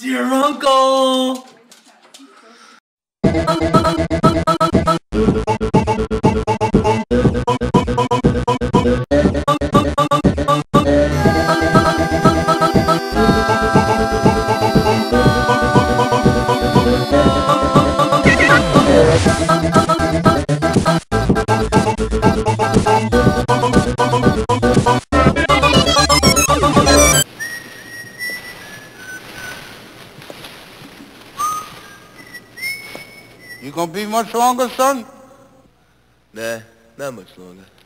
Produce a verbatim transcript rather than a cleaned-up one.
Dear Uncle! You gonna be much longer, son? Nah, not much longer.